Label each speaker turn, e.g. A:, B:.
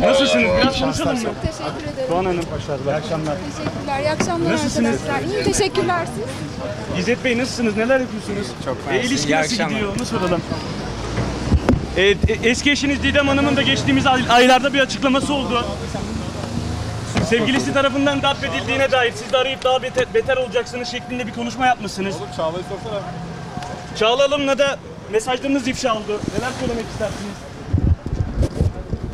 A: Nasılsınız? Biraz konuşalım mı?
B: Çok teşekkür ederim.
A: Doğan Hanım, başarılar. İyi akşamlar.
B: Teşekkürler. İyi akşamlar
A: Nasılsınız?
B: arkadaşlar. İyi, teşekkürler siz.
A: İzzet Bey nasılsınız? Neler yapıyorsunuz?
C: Çok mersi.
A: İlişki
C: İyi
A: nasıl
C: akşamlar.
A: gidiyor? Onu soralım. Eski eşiniz Didem Hanım'ın da geçtiğimiz aylarda bir açıklaması oldu. Sevgilisi tarafından darp edildiğine dair siz de arayıp daha beter olacaksınız şeklinde bir konuşma yapmışsınız.
C: Çağla'yı sorsana.
A: Çağla Hanım'la da mesajlarınız ifşa oldu. Neler söylemek istersiniz?